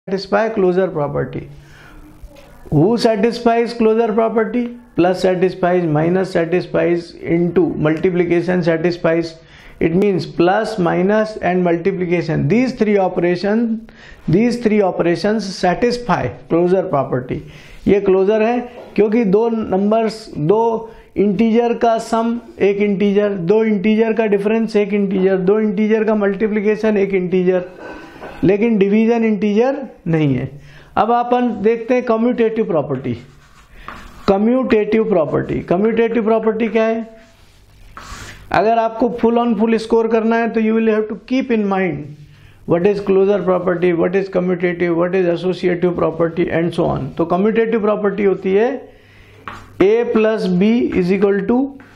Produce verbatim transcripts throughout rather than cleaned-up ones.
satisfy closure property. Who satisfies closure property? Plus satisfies, minus satisfies, into multiplication satisfies. It means plus, minus and multiplication. These three operations, these three operations satisfy closure property. ये closure है क्योंकि दो numbers, दो integer का सम एक integer, दो integer का difference एक इंटीजर, दो इंटीजर का मल्टीप्लिकेशन एक इंटीजर, लेकिन डिवीजन इंटीजर नहीं है। अब अपन देखते हैं commutative property. Commutative property commutative property क्या है? अगर आपको फुल ऑन फुल स्कोर करना है तो you will have to keep in mind what is closure property, what is commutative, what is associative property and so on. तो commutative property होती है A plus B is equal to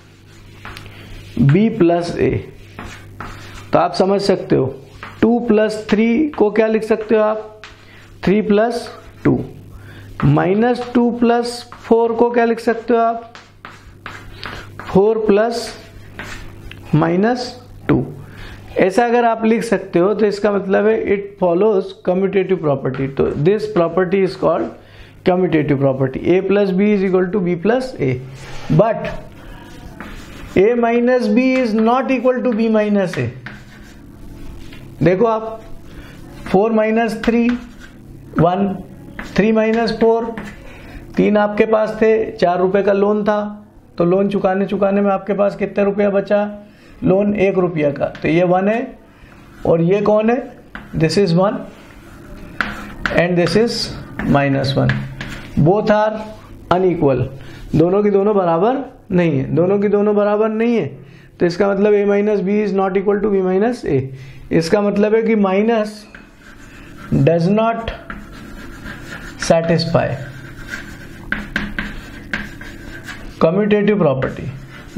B plus A. तो आप समझ सकते हो to plus three को क्या लिख सकते हो आप? Three plus two. Minus two plus four को क्या लिख सकते हो आप? Four plus minus two. ऐसा अगर आप लिख सकते हो तो इसका मतलब है इट फॉलोज कम्यूटेटिव प्रॉपर्टी। तो this property is called commutative property. A plus B is equal to B plus A, but A minus B is not equal to B minus A. देखो आप, four minus three one, three minus four, तीन आपके पास थे, चार रुपए का loan था, तो लोन चुकाने चुकाने में आपके पास कितने रुपया बचा? लोन एक रुपया का, तो ये वन है और ये कौन है? This is one and this is minus one. Both are unequal, दोनों की दोनों बराबर नहीं है, दोनों की दोनों बराबर नहीं है। तो इसका मतलब a minus B is not equal to B minus A. इसका मतलब है कि minus does not satisfy commutative property।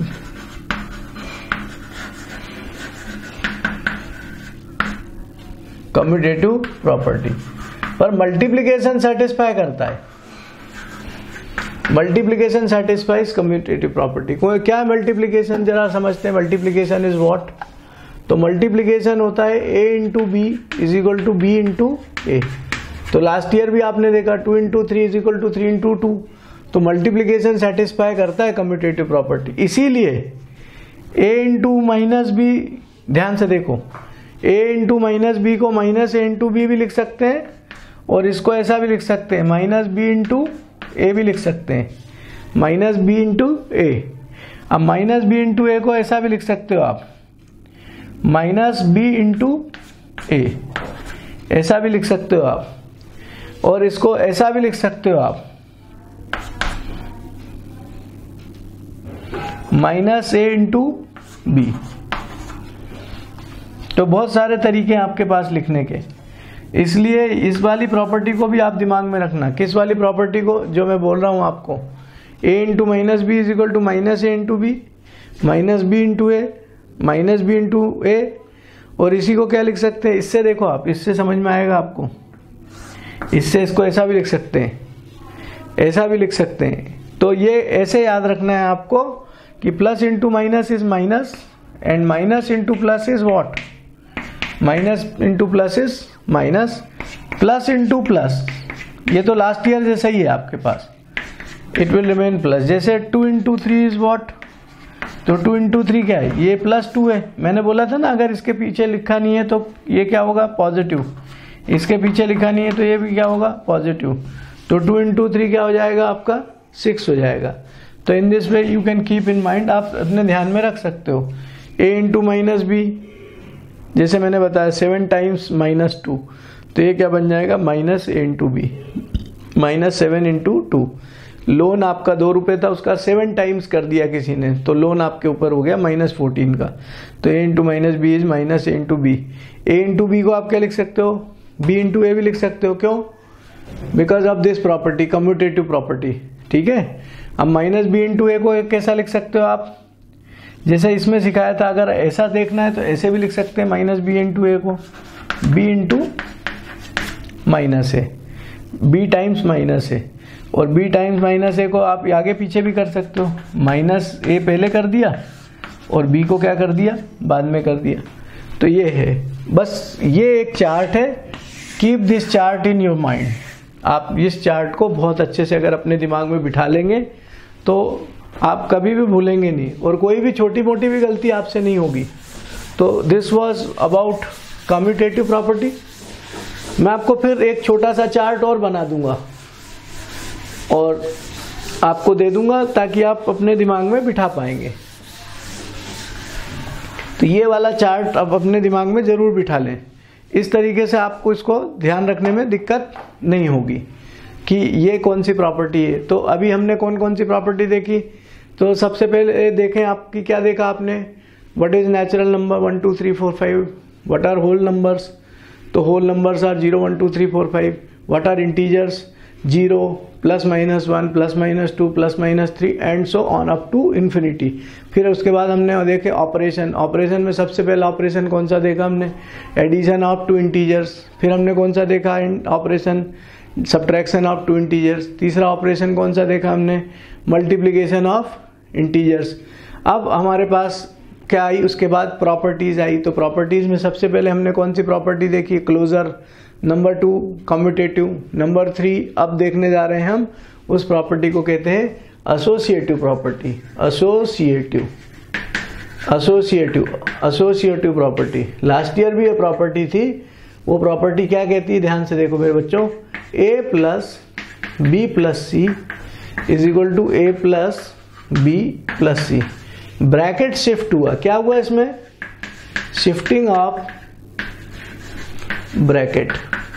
commutative property पर मल्टीप्लिकेशन सेटिस्फाई करता है। Multiplication satisfies commutative property. क्या है मल्टीप्लिकेशन? जरा समझते हैं। Multiplication is what? तो मल्टीप्लिकेशन होता है a into B is equal to B into A. तो लास्ट ईयर भी आपने देखा two into three is equal to three into to. तो मल्टीप्लिकेशन सेटिस्फाई करता है कम्यूटेटिव प्रॉपर्टी। इसीलिए a इंटू माइनस बी, ध्यान से देखो, a इंटू माइनस बी को माइनस ए इंटू बी भी लिख सकते हैं और इसको ऐसा भी लिख सकते हैं, माइनस बी इंटू ए भी लिख सकते हैं, माइनस बी इंटू ए। अब माइनस बी इंटू ए को ऐसा भी लिख सकते हो आप, माइनस बी इंटू ए, ऐसा भी लिख सकते हो आप, और इसको ऐसा भी लिख सकते हो आप, माइनस ए इंटू बी। तो बहुत सारे तरीके हैं आपके पास लिखने के, इसलिए इस वाली प्रॉपर्टी को भी आप दिमाग में रखना। किस वाली प्रॉपर्टी को? जो मैं बोल रहा हूं आपको, a into minus B is equal to minus A into B, minus B into A, minus B into A. और इसी को क्या लिख सकते हैं? इससे देखो आप, इससे समझ में आएगा आपको। इससे इसको ऐसा भी लिख सकते हैं, ऐसा भी लिख सकते हैं। तो ये ऐसे याद रखना है आपको कि plus into minus is minus and minus into plus is what? Minus into plus is minus, plus into plus, ये तो लास्ट ईयर जैसा ही है आपके पास, इट विल रिमेन प्लस। जैसे two into three is what? तो टू इंटू थ्री क्या है? ये प्लस टू है। मैंने बोला था ना, अगर इसके पीछे लिखा नहीं है तो ये क्या होगा? पॉजिटिव। इसके पीछे लिखा नहीं है तो ये भी क्या होगा? पॉजिटिव। तो टू इंटू थ्री क्या हो जाएगा आपका? सिक्स हो जाएगा। तो in this way you can keep in mind, आप अपने ध्यान में रख सकते हो। ए इंटू माइनस बी, जैसे मैंने बताया सेवन टाइम्स माइनस टू, तो ये क्या बन जाएगा? Minus A into B, minus seven into two. Loan आपका दो रुपये था, उसका सेवन टाइम्स कर दिया किसी ने, तो लोन आपके ऊपर हो गया माइनस फोर्टीन का। तो A into minus B is minus A into B. A into B को आप क्या लिख सकते हो? बी इंटू ए भी लिख सकते हो। क्यों? Because of this property, commutative property. ठीक है। अब माइनस बी इंटू ए को कैसा लिख सकते हो आप? जैसे इसमें सिखाया था, अगर ऐसा देखना है तो ऐसे भी लिख सकते हैं, माइनस बी इंटू ए को B into minus A, B times minus A. और b टाइम्स माइनस ए को आप आगे पीछे भी कर सकते हो, माइनस ए पहले कर दिया और b को क्या कर दिया? बाद में कर दिया। तो ये है, बस ये एक चार्ट है keep this chart in your mind. आप इस चार्ट को बहुत अच्छे से अगर अपने दिमाग में बिठा लेंगे तो आप कभी भी भूलेंगे नहीं और कोई भी छोटी मोटी भी गलती आपसे नहीं होगी। तो this was about commutative property. मैं आपको फिर एक छोटा सा चार्ट और बना दूंगा और आपको दे दूंगा ताकि आप अपने दिमाग में बिठा पाएंगे। तो ये वाला चार्ट आप अपने दिमाग में जरूर बिठा लें। इस तरीके से आपको इसको ध्यान रखने में दिक्कत नहीं होगी कि ये कौन सी प्रॉपर्टी है। तो अभी हमने कौन कौन सी प्रॉपर्टी देखी। तो सबसे पहले देखें आपकी क्या देखा आपने, what is natural number one two three four five, what are whole numbers. तो whole numbers are zero one two three four five. What are integers, zero plus minus one plus minus two plus minus three and so on up to infinity. फिर उसके बाद हमने देखे operation. Operation में सबसे पहला operation कौन सा देखा हमने, एडिशन ऑफ टू इंटीजर्स। फिर हमने कौन सा देखा operation, subtraction of two integers. तीसरा ऑपरेशन कौन सा देखा हमने, मल्टीप्लिकेशन ऑफ इंटीजर्स। अब हमारे पास क्या आई, उसके बाद प्रॉपर्टीज आई। तो प्रॉपर्टीज में सबसे पहले हमने कौन सी प्रॉपर्टी देखी, closure. Number two commutative. Number three अब देखने जा रहे हैं हम उस प्रॉपर्टी को कहते हैं associative property. Associative associative associative property. Last year भी ये प्रॉपर्टी थी। वो प्रॉपर्टी क्या कहती है, ध्यान से देखो मेरे बच्चों, A plus B plus C is equal to A plus B plus C. Bracket shift हुआ, क्या हुआ इसमें, शिफ्टिंग ऑफ ब्रैकेट।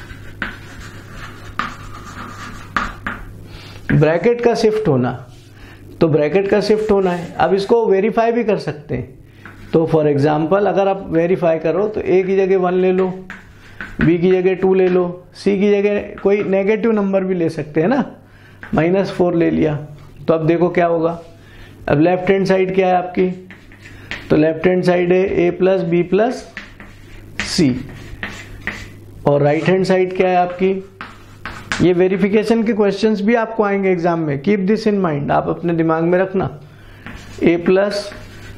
ब्रैकेट का शिफ्ट होना, तो ब्रैकेट का शिफ्ट होना है। अब इसको वेरीफाई भी कर सकते हैं। तो फॉर एग्जांपल अगर आप वेरीफाई करो तो ए की जगह वन ले लो, बी की जगह टू ले लो, सी की जगह कोई नेगेटिव नंबर भी ले सकते हैं ना, माइनस फोर ले लिया। तो अब देखो क्या होगा। अब लेफ्ट हैंड साइड क्या है आपकी, तो लेफ्ट हैंड साइड है A plus B plus C और राइट हैंड साइड क्या है आपकी। ये वेरिफिकेशन के क्वेश्चंस भी आपको आएंगे एग्जाम में, कीप दिस इन माइंड, आप अपने दिमाग में रखना। A plus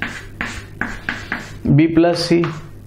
B plus C,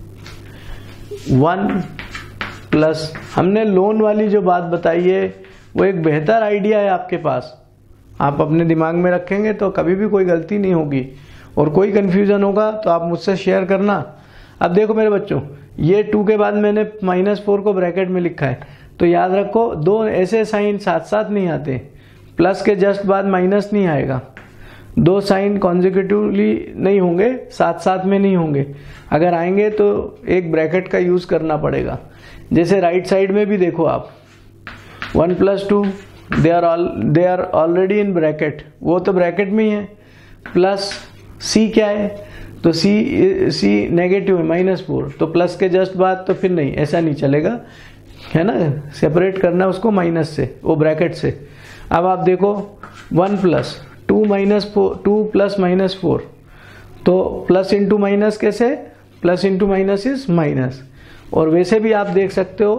one plus, हमने लोन वाली जो बात बताई है वो एक बेहतर आइडिया है आपके पास। आप अपने दिमाग में रखेंगे तो कभी भी कोई गलती नहीं होगी और कोई कंफ्यूजन होगा तो आप मुझसे शेयर करना। अब देखो मेरे बच्चों, ये टू के बाद मैंने माइनस फोर को ब्रैकेट में लिखा है, तो याद रखो दो ऐसे साइन साथ साथ नहीं आते। प्लस के जस्ट बाद माइनस नहीं आएगा, दो साइन कॉन्जिक्यूटिवली नहीं होंगे, साथ साथ में नहीं होंगे। अगर आएंगे तो एक ब्रैकेट का यूज करना पड़ेगा। जैसे राइट साइड में भी देखो आप, one plus two they are all they are already in bracket, वो तो ब्रैकेट में ही है। प्लस सी क्या है, तो सी सी नेगेटिव है माइनस फोर, तो प्लस के जस्ट बाद तो फिर नहीं, ऐसा नहीं चलेगा, है ना, सेपरेट करना उसको माइनस से, वो ब्रैकेट से। अब आप देखो one plus two minus four, two plus minus four, तो प्लस इंटू माइनस कैसे, plus into minus is minus. और वैसे भी आप देख सकते हो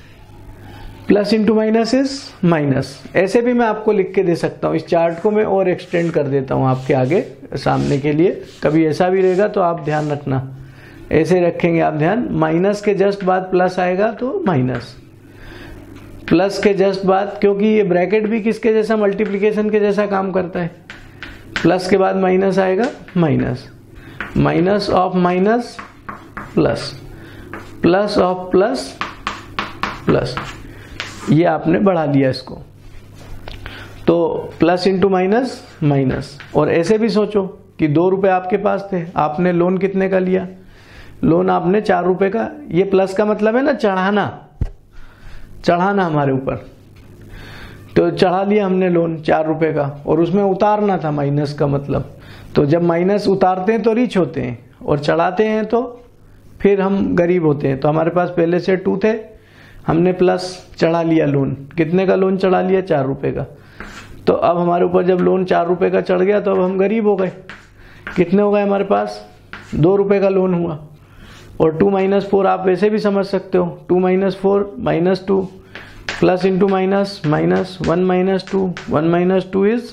plus into minus is minus, ऐसे भी मैं आपको लिख के दे सकता हूँ। इस चार्ट को मैं और एक्सटेंड कर देता हूँ आपके आगे सामने के लिए, कभी ऐसा भी रहेगा तो आप ध्यान रखना, ऐसे रखेंगे आप ध्यान। माइनस के जस्ट बाद प्लस आएगा तो माइनस, प्लस के जस्ट बाद, क्योंकि ये ब्रैकेट भी किसके जैसा, मल्टीप्लिकेशन के जैसा काम करता है। प्लस के बाद माइनस आएगा, minus, minus of minus plus, plus of plus plus, ये आपने बढ़ा लिया इसको, तो प्लस इंटू माइनस माइनस। और ऐसे भी सोचो कि दो रुपए आपके पास थे, आपने लोन कितने का लिया, लोन आपने चार रुपए का, ये प्लस का मतलब है ना चढ़ाना, चढ़ाना हमारे ऊपर, तो चढ़ा लिया हमने लोन चार रुपए का, और उसमें उतारना था माइनस का मतलब। तो जब माइनस उतारते हैं तो रिच होते हैं और चढ़ाते हैं तो फिर हम गरीब होते हैं। तो हमारे पास पहले से टू थे, हमने प्लस चढ़ा लिया लोन, कितने का लोन चढ़ा लिया, चार रुपए का। तो अब हमारे ऊपर जब लोन चार रुपए का चढ़ गया तो अब हम गरीब हो गए। कितने हो गए हमारे पास, दो रुपए का लोन हुआ। और टू माइनस फोर आप वैसे भी समझ सकते हो, two minus four minus two, plus into minus minus, one minus two, one minus two is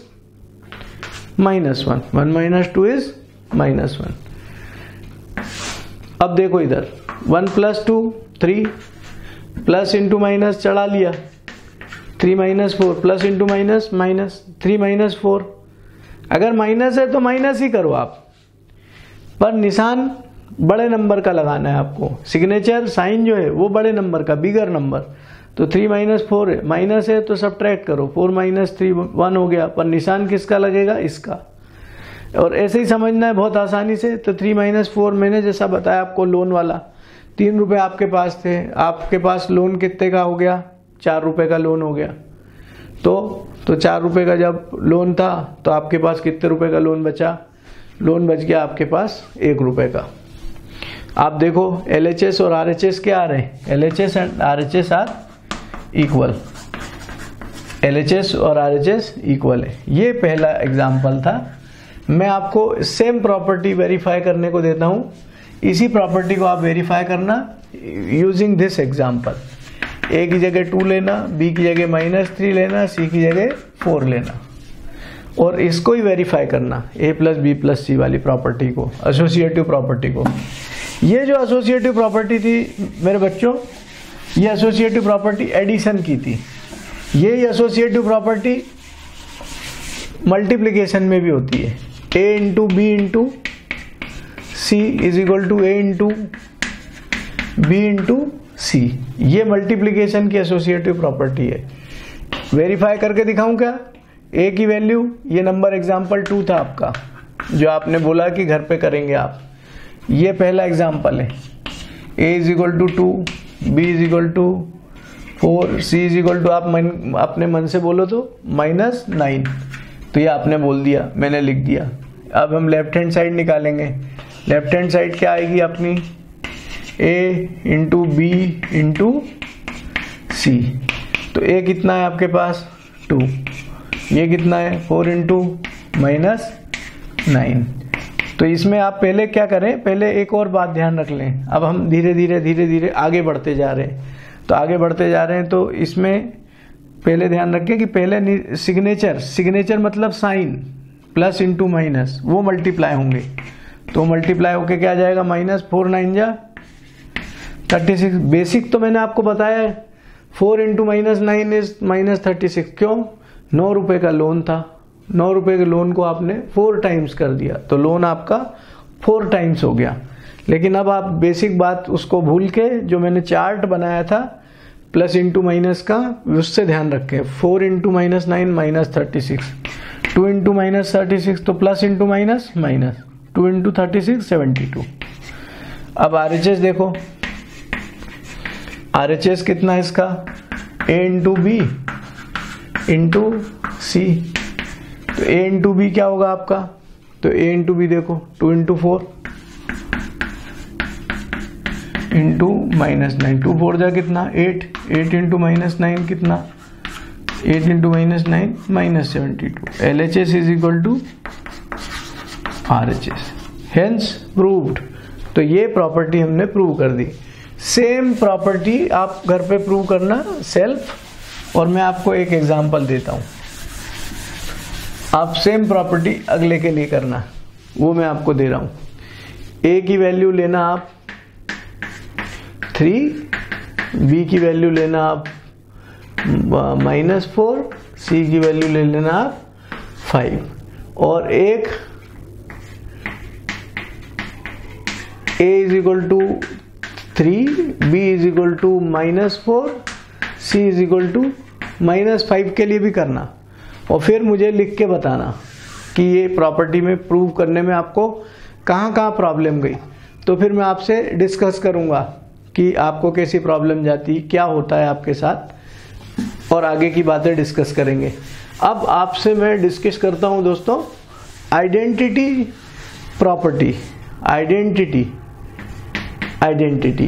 minus one, one minus two is minus one. अब देखो इधर, one plus two three, plus into minus चढ़ा लिया, three minus four, plus into minus minus, three minus four. अगर minus है तो minus ही करो आप, पर निशान बड़े नंबर का लगाना है आपको, सिग्नेचर साइन जो है वो बड़े नंबर का, बिगर नंबर। तो थ्री माइनस फोर है, माइनस है तो सब्ट्रैक्ट करो, फोर माइनस थ्री वन हो गया, पर निशान किसका लगेगा, इसका। और ऐसे ही समझना है बहुत आसानी से। तो थ्री माइनस फोर मैंने जैसा बताया आपको लोन वाला, तीन रुपए आपके पास थे, आपके पास लोन कितने का हो गया, चार रुपए का लोन हो गया। तो तो चार रुपए का जब लोन था तो आपके पास कितने रुपए का लोन बचा, लोन बच गया आपके पास एक रुपए का। आप देखो एल एच एस और आर एच एस क्या आ रहे हैं, L H S and R H S are equal, L H S और आर एच एस इक्वल है। ये पहला एग्जाम्पल था। मैं आपको सेम प्रॉपर्टी वेरीफाई करने को देता हूं, इसी प्रॉपर्टी को आप वेरीफाई करना यूजिंग दिस एग्जाम्पल। ए की जगह टू लेना, बी की जगह माइनस थ्री लेना, सी की जगह फोर लेना, और इसको ही वेरीफाई करना, A plus B plus C वाली प्रॉपर्टी को, एसोसिएटिव प्रॉपर्टी को। ये जो एसोसिएटिव प्रॉपर्टी थी मेरे बच्चों, ये एसोसिएटिव प्रॉपर्टी एडिशन की थी। ये एसोसिएटिव प्रॉपर्टी मल्टीप्लिकेशन में भी होती है, A into B into C is equal to A into B into C. ये मल्टीप्लिकेशन की एसोसिएटिव प्रॉपर्टी है। वेरीफाई करके दिखाऊं क्या, ए की वैल्यू, ये नंबर एग्जाम्पल टू था आपका जो आपने बोला कि घर पे करेंगे आप। ये पहला एग्जाम्पल है, A is equal to two, B is equal to four, C is equal to, आप मन, अपने मन से बोलो तो माइनस नाइन। तो ये आपने बोल दिया, मैंने लिख दिया। अब हम लेफ्ट हैंड साइड निकालेंगे। लेफ्ट हैंड साइड क्या आएगी अपनी, A into B into C. तो ए कितना है आपके पास, टू, ये कितना है, फोर इंटू माइनस नाइन। तो इसमें आप पहले क्या करें, पहले एक और बात ध्यान रख लें। अब हम धीरे धीरे धीरे धीरे आगे बढ़ते जा रहे हैं, तो आगे बढ़ते जा रहे हैं तो इसमें पहले ध्यान रखें कि पहले सिग्नेचर, सिग्नेचर मतलब साइन, प्लस इंटू माइनस, वो मल्टीप्लाई होंगे। तो मल्टीप्लाई होके क्या आ जाएगा, माइनस फोर नाइन जा थर्टी सिक्स। बेसिक तो मैंने आपको बताया है, four into minus nine is minus thirty six. क्यों, नौ रुपए का लोन था, नौ रुपए के लोन को आपने फोर टाइम्स कर दिया, तो लोन आपका फोर टाइम्स हो गया। लेकिन अब आप बेसिक बात उसको भूल के जो मैंने चार्ट बनाया था प्लस इंटू माइनस का, उससे ध्यान रखें। Four into minus nine minus thirty six, two into minus thirty six, तो plus into minus minus, two into thirty six seventy two. अब आर एच एस देखो, आर एच एस कितना है इसका, A into B into C. तो A into B क्या होगा आपका, तो ए इंटू बी देखो, two into four into minus nine, two four जा कितना, eight, eight into minus nine कितना, eight into minus nine minus seventy two. L H S is equal to R H S, hence proved. तो ये property हमने prove कर दी। Same property आप घर पे प्रूव करना सेल्फ, और मैं आपको एक एग्जांपल देता हूं। आप सेम प्रॉपर्टी अगले के लिए करना, वो मैं आपको दे रहा हूं। ए की वैल्यू लेना आप थ्री, बी की वैल्यू लेना आप माइनस फोर, सी की वैल्यू ले लेना आप फाइव, और एक A is equal to three, B is equal to minus four, C is equal to minus five के लिए भी करना, और फिर मुझे लिख के बताना कि ये प्रॉपर्टी में प्रूव करने में आपको कहाँ कहाँ प्रॉब्लम गई। तो फिर मैं आपसे डिस्कस करूँगा कि आपको कैसी प्रॉब्लम जाती, क्या होता है आपके साथ, और आगे की बातें डिस्कस करेंगे। अब आपसे मैं डिस्कस करता हूँ दोस्तों identity property, identity identity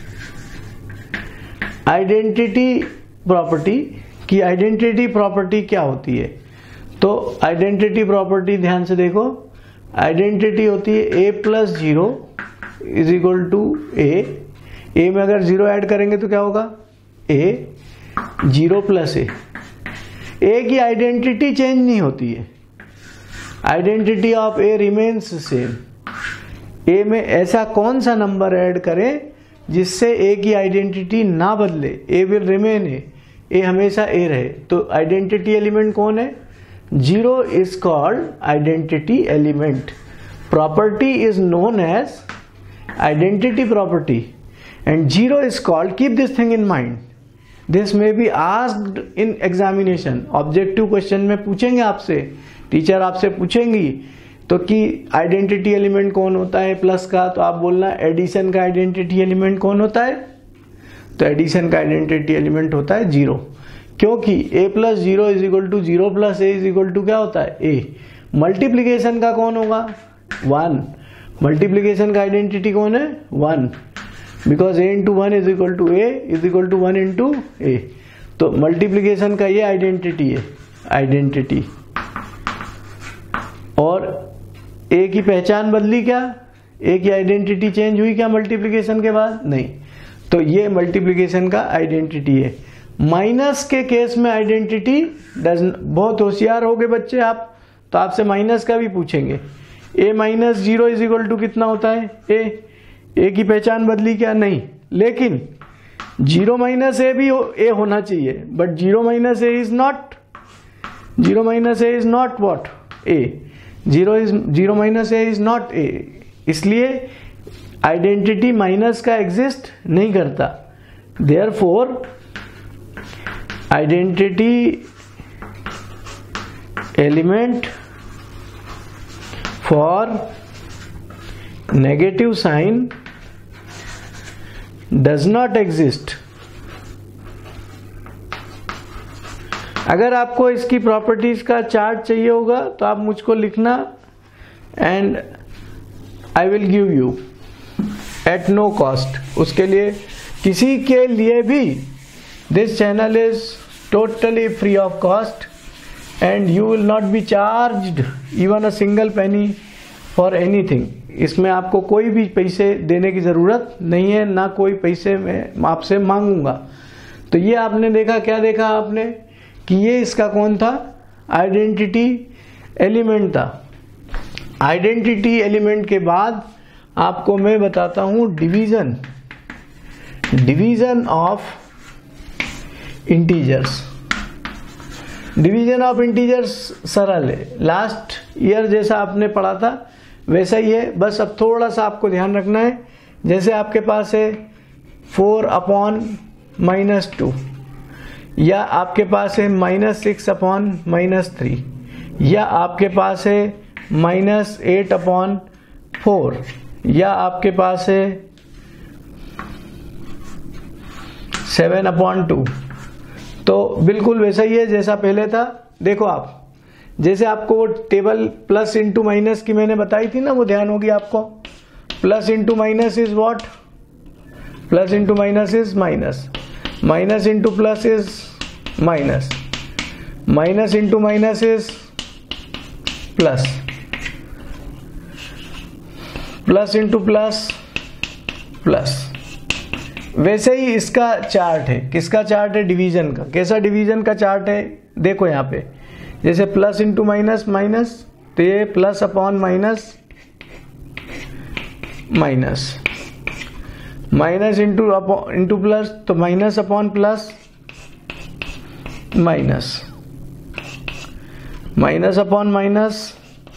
identity property की आइडेंटिटी प्रॉपर्टी क्या होती है। तो आइडेंटिटी प्रॉपर्टी ध्यान से देखो, आइडेंटिटी होती है A plus zero is equal to A. A में अगर जीरो ऐड करेंगे तो क्या होगा, ए जीरो प्लस ए। ए की आइडेंटिटी चेंज नहीं होती है, identity of A remains same. A में ऐसा कौन सा नंबर ऐड करें जिससे ए की आइडेंटिटी ना बदले, ए विल रिमेन ए, ए हमेशा ए रहे। तो आइडेंटिटी एलिमेंट कौन है? Zero is called identity element. Property is known as identity property and zero is called, keep this thing in mind, this may be asked in examination. Objective question में पूछेंगे आपसे, teacher आपसे पूछेंगी तो कि identity element कौन होता है plus का, तो आप बोलना एडिशन का आइडेंटिटी एलिमेंट कौन होता है? तो एडिशन का आइडेंटिटी एलिमेंट होता है जीरो, क्योंकि a plus zero is equal to zero plus A is equal to क्या होता है? a। मल्टीप्लीकेशन का कौन होगा? वन। मल्टीप्लीकेशन का आइडेंटिटी कौन है? One, because a into one is equal to A is equal to one into A. तो मल्टीप्लीकेशन का ये आइडेंटिटी है, आइडेंटिटी। और a की पहचान बदली क्या? a की आइडेंटिटी चेंज हुई क्या मल्टीप्लीकेशन के बाद? नहीं। तो ये मल्टीप्लीकेशन का आइडेंटिटी है। माइनस के केस में आइडेंटिटी डज, बहुत होशियार हो गए बच्चे आप, तो आपसे माइनस का भी पूछेंगे। a minus zero is equal to कितना होता है? a। a की पहचान बदली क्या? नहीं। लेकिन जीरो माइनस ए भी a होना चाहिए, but zero minus A is not, zero minus A is not what? a। Zero is zero minus A is not A, इसलिए आइडेंटिटी माइनस का एग्जिस्ट नहीं करता। Therefore identity element for negative sign does not exist. अगर आपको इसकी properties का chart चाहिए होगा तो आप मुझको लिखना and I will give you at no cost. उसके लिए किसी के लिए भी this channel is totally free of cost and you will not be charged even a single penny for anything. इसमें आपको कोई भी पैसे देने की ज़रूरत नहीं है, ना कोई पैसे मैं आपसे मांगूंगा। तो ये आपने देखा, क्या देखा आपने कि ये इसका कौन था? आइडेंटिटी एलिमेंट था। आइडेंटिटी एलिमेंट के बाद आपको मैं बताता हूं division, division of integers. Division of integers सरल है, लास्ट ईयर जैसा आपने पढ़ा था वैसा ही है, बस अब थोड़ा सा आपको ध्यान रखना है। जैसे आपके पास है फोर अपॉन माइनस टू, या आपके पास है minus six upon minus three, या आपके पास है माइनस एट अपॉन फोर, या आपके पास है सेवन अपॉन टू। तो बिल्कुल वैसा ही है जैसा पहले था। देखो आप, जैसे आपको वो टेबल प्लस इंटू माइनस की मैंने बताई थी ना, वो ध्यान होगी आपको। Plus into minus is what? Plus into minus is minus, minus into plus is minus, minus into minus is plus, plus into plus plus. वैसे ही इसका चार्ट है। किसका चार्ट है? डिवीजन का। कैसा डिवीजन का चार्ट है? देखो यहाँ पे, जैसे प्लस इंटू माइनस माइनस, तो ये plus upon minus minus, minus into into plus तो minus upon plus minus, minus upon minus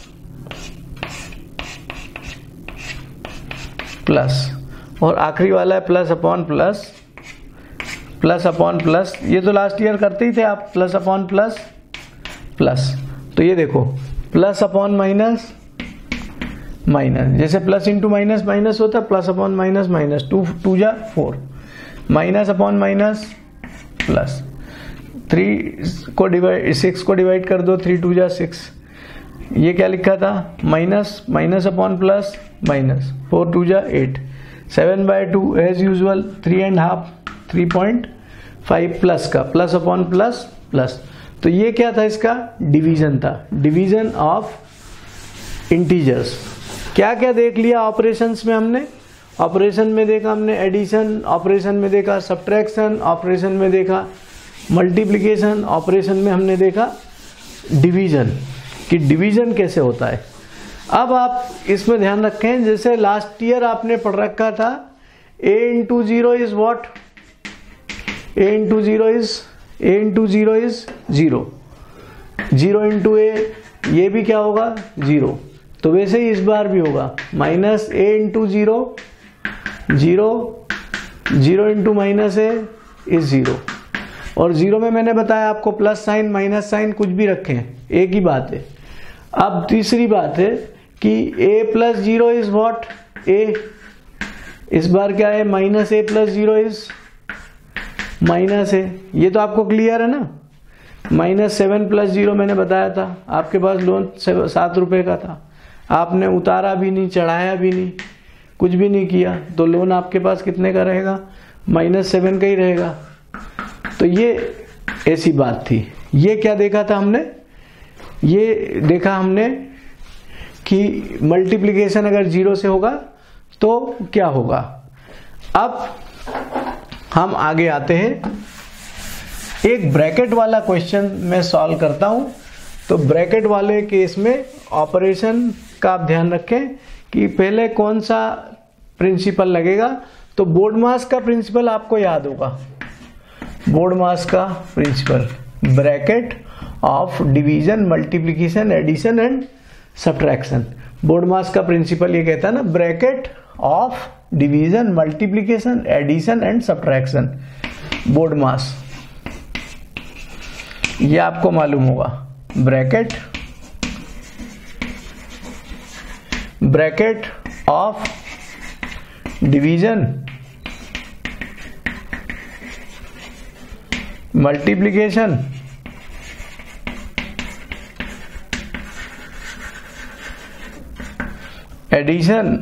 plus, और आखिरी वाला है plus upon plus, plus upon plus. ये तो लास्ट ईयर करते ही थे आप, प्लस अपॉन प्लस प्लस। तो ये देखो प्लस अपॉन माइनस माइनस, जैसे प्लस इंटू माइनस माइनस होता है, plus upon minus minus, two two जा four, minus upon minus plus, three को डिवाइड सिक्स को डिवाइड कर दो, थ्री टू जा सिक्स। ये क्या लिखा था? Minus, minus upon plus minus, four two जा eight, seven by two as usual, three and half, three point five plus का, प्लस अपॉन प्लस प्लस। तो ये क्या था? इसका डिवीजन था, डिवीजन ऑफ इंटीजर्स। क्या क्या देख लिया ऑपरेशंस में हमने? ऑपरेशन में देखा हमने एडिशन, ऑपरेशन में देखा सब्ट्रैक्शन, ऑपरेशन में देखा मल्टीप्लिकेशन, ऑपरेशन में हमने देखा डिवीजन, कि डिवीजन कैसे होता है। अब आप इसमें ध्यान रखें, जैसे लास्ट ईयर आपने पढ़ रखा था a into zero is what? a into zero is a into zero is zero. zero into a, ये भी क्या होगा? जीरो. तो वैसे ही इस बार भी होगा minus A into zero, zero, zero into minus A is zero. और जीरो में मैंने बताया आपको प्लस साइन माइनस साइन कुछ भी रखें, एक ही बात है. अब तीसरी बात है कि a plus zero is what? A. इस बार क्या है? Minus A plus zero is minus A. ये तो आपको क्लियर है ना. माइनस सेवन प्लस जीरो मैंने बताया था, आपके पास लोन सात रुपए का था, आपने उतारा भी नहीं, चढ़ाया भी नहीं, कुछ भी नहीं किया, तो लोन आपके पास कितने का रहेगा? माइनस सेवन का ही रहेगा. तो ये ऐसी बात थी. ये क्या देखा था हमने? ये देखा हमने कि मल्टीप्लिकेशन अगर जीरो से होगा तो क्या होगा. अब हम आगे आते हैं. एक ब्रैकेट वाला क्वेश्चन मैं सॉल्व करता हूं. तो ब्रैकेट वाले केस में ऑपरेशन का आप ध्यान रखें कि पहले कौन सा प्रिंसिपल लगेगा. तो बोर्डमास का प्रिंसिपल आपको याद होगा. बोर्डमास का principle, bracket of division, multiplication, addition and subtraction. BODMAS का प्रिंसिपल ये कहता है ना, bracket of division, multiplication, addition and subtraction. BODMAS ये आपको मालूम होगा. Bracket bracket of division, multiplication, addition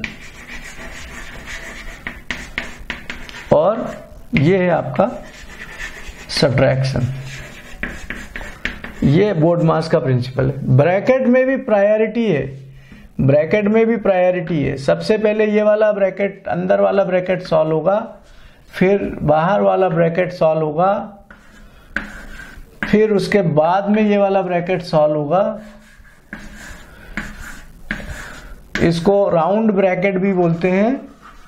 और ये है आपका सब्ट्रैक्शन. ये बोर्डमास का प्रिंसिपल है. ब्रैकेट में भी प्रायोरिटी है. ब्रैकेट में भी प्रायोरिटी है. सबसे पहले ये वाला ब्रैकेट, अंदर वाला ब्रैकेट सॉल्व होगा, फिर बाहर वाला ब्रैकेट सॉल्व होगा, फिर उसके बाद में ये वाला ब्रैकेट सॉल्व होगा. इसको राउंड ब्रैकेट भी बोलते हैं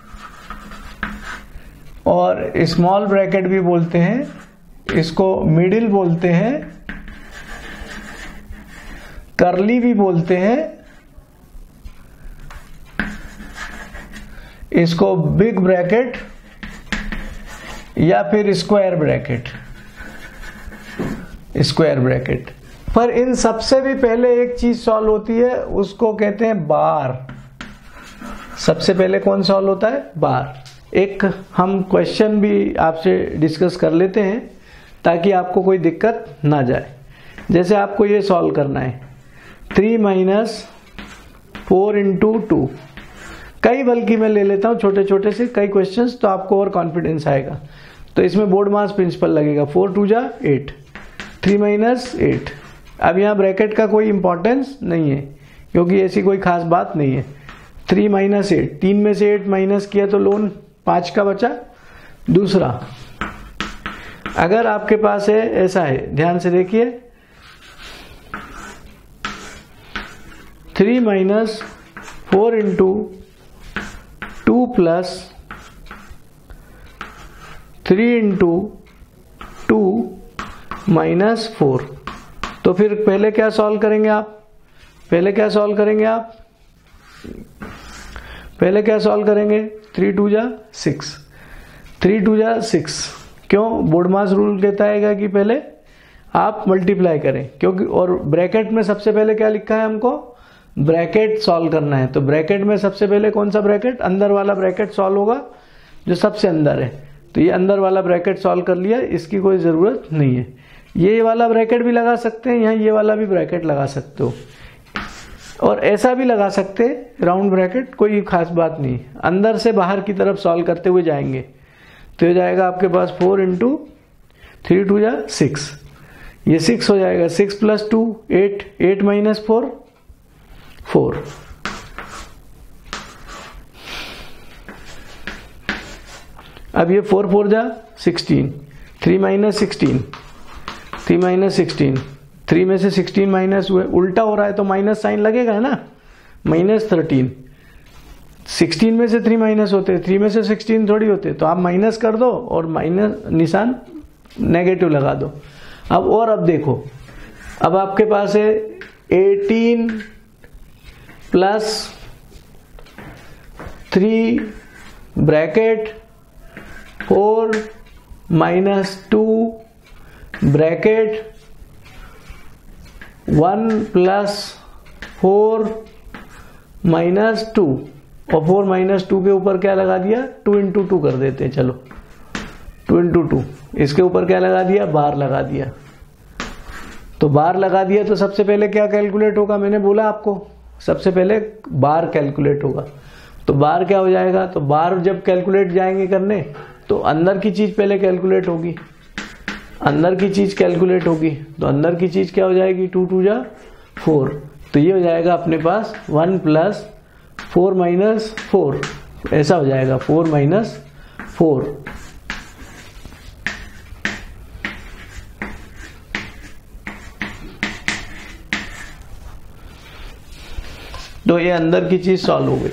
और स्मॉल ब्रैकेट भी बोलते हैं. इसको मिडिल बोलते हैं, कर्ली भी बोलते हैं, इसको बिग ब्रैकेट या फिर स्क्वायर ब्रैकेट, स्क्वायर ब्रैकेट. पर इन सबसे भी पहले एक चीज सॉल्व होती है, उसको कहते हैं बार. सबसे पहले कौन सॉल्व होता है? बार. एक हम क्वेश्चन भी आपसे डिस्कस कर लेते हैं ताकि आपको कोई दिक्कत ना जाए. जैसे आपको ये सॉल्व करना है, three minus four into two. कई बल्कि मैं ले लेता हूँ छोटे छोटे से कई क्वेश्चंस, तो आपको और कॉन्फिडेंस आएगा. तो इसमें बोर्डमास प्रिंसिपल लगेगा. फोर टू जा एट, थ्री माइनस एट. अब यहाँ ब्रैकेट का कोई इंपॉर्टेंस नहीं है क्योंकि ऐसी कोई खास बात नहीं है. थ्री माइनस एट, तीन में से एट माइनस किया तो लोन पांच का बचा. दूसरा, अगर आपके पास है, ऐसा है, ध्यान से देखिए, three minus four into two plus three into two minus four. तो फिर पहले क्या सॉल्व करेंगे आप? पहले क्या सॉल्व करेंगे आप? पहले क्या सॉल्व करेंगे? थ्री टू जा सिक्स, थ्री टू जा सिक्स. क्यों? बोर्डमास रूल कहता है कि पहले आप मल्टीप्लाई करें, क्योंकि और ब्रैकेट में सबसे पहले क्या लिखा है हमको? ब्रैकेट सॉल्व करना है. तो ब्रैकेट में सबसे पहले कौन सा ब्रैकेट? अंदर वाला ब्रैकेट सॉल्व होगा जो सबसे अंदर है. तो ये अंदर वाला ब्रैकेट सॉल्व कर लिया, इसकी कोई जरूरत नहीं है. ये वाला ब्रैकेट भी लगा सकते हैं, यहाँ ये वाला भी ब्रैकेट लगा सकते हो, और ऐसा भी लगा सकते हैं राउंड ब्रैकेट, कोई खास बात नहीं. अंदर से बाहर की तरफ सॉल्व करते हुए जाएंगे तो ये जाएगा आपके पास फोर इंटू थ्री टू जा सिक्स. ये सिक्स हो जाएगा. Six plus two eight, eight minus four four. अब ये फोर फोर जा sixteen, three minus sixteen, three minus sixteen, three में से सिक्सटीन माइनस हुए, उल्टा हो रहा है तो माइनस साइन लगेगा है ना. माइनस थर्टीन, सिक्सटीन में से थ्री माइनस होते, थ्री में से सिक्सटीन थोड़ी होते, तो आप माइनस कर दो और माइनस निशान नेगेटिव लगा दो। अब और अब देखो, अब आपके पास है eighteen plus three bracket four minus two bracket one plus four minus two, और फोर माइनस टू के ऊपर क्या लगा दिया, टू इंटू टू कर देते हैं। चलो टू इंटू टू, इसके ऊपर क्या लगा दिया, बार लगा दिया। तो बार लगा दिया तो सबसे पहले क्या कैलकुलेट होगा, मैंने बोला आपको सबसे पहले बार कैलकुलेट होगा। तो बार क्या हो जाएगा, तो बार जब कैलकुलेट जाएंगे करने तो अंदर की चीज पहले कैलकुलेट होगी, अंदर की चीज कैलकुलेट होगी। तो अंदर की चीज क्या हो जाएगी, टू टू जा फोर, तो ये हो जाएगा अपने पास one plus four minus four, ऐसा हो जाएगा फोर माइनस फोर। तो ये अंदर की चीज सॉल्व हो गई।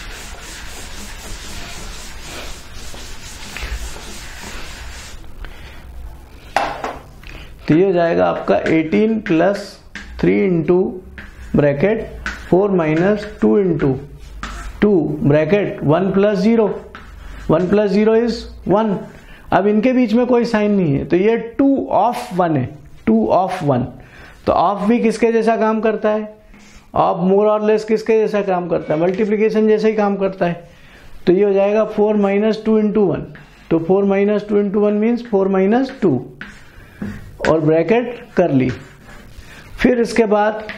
तो ये हो जाएगा आपका eighteen plus three into bracket four minus two into two bracket one plus zero, one plus zero is one. अब इनके बीच में कोई साइन नहीं है, तो ये टू ऑफ वन है, टू ऑफ वन। तो ऑफ भी किसके जैसा काम करता है, ऑफ मोर और लेस किसके जैसा काम करता है, मल्टीप्लीकेशन जैसे ही काम करता है। तो ये हो जाएगा four minus two into one, तो four minus two into one means four minus two, और ब्रैकेट कर ली। फिर इसके बाद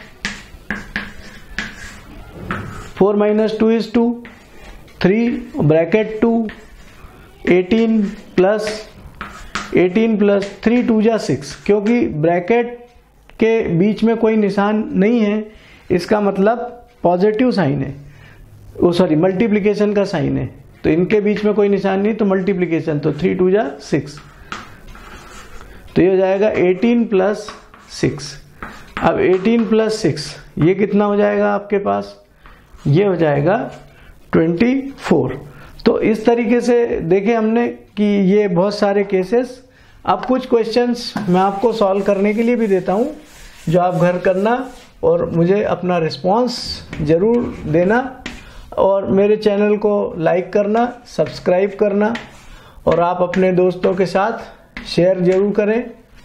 four minus two is two, three bracket two, eighteen plus eighteen plus three two जा सिक्स, क्योंकि ब्रैकेट के बीच में कोई निशान नहीं है, इसका मतलब पॉजिटिव साइन है, वो सॉरी मल्टीप्लिकेशन का साइन है। तो इनके बीच में कोई निशान नहीं, तो मल्टीप्लिकेशन, तो थ्री टू जा सिक्स, तो ये हो जाएगा एटीन प्लस सिक्स। अब एटीन प्लस सिक्स ये कितना हो जाएगा आपके पास, ये हो जाएगा ट्वेंटी फोर। तो इस तरीके से देखे हमने कि ये बहुत सारे केसेस। अब कुछ क्वेश्चंस मैं आपको सॉल्व करने के लिए भी देता हूँ, जो आप घर करना और मुझे अपना रिस्पांस ज़रूर देना, और मेरे चैनल को लाइक करना, सब्सक्राइब करना, और आप अपने दोस्तों के साथ शेयर ज़रूर करें।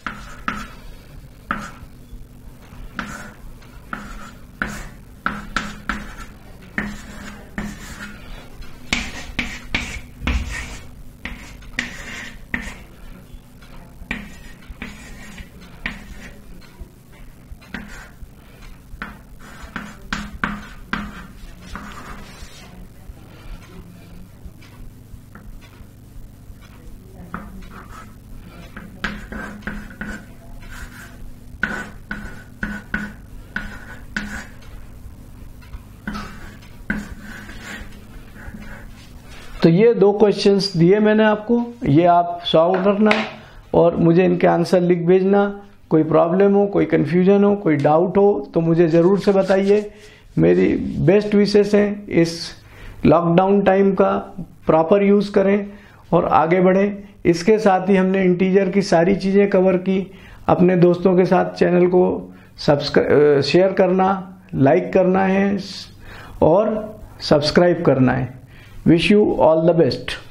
तो ये दो क्वेश्चंस दिए मैंने आपको, ये आप सॉल्व करना और मुझे इनके आंसर लिख भेजना। कोई प्रॉब्लम हो, कोई कन्फ्यूजन हो, कोई डाउट हो तो मुझे ज़रूर से बताइए। मेरी बेस्ट विशेस हैं, इस लॉकडाउन टाइम का प्रॉपर यूज़ करें और आगे बढ़ें। इसके साथ ही हमने इंटीजर की सारी चीज़ें कवर की। अपने दोस्तों के साथ चैनल को सब्सक्राइब शेयर करना, लाइक करना है और सब्सक्राइब करना है। Wish you all the best.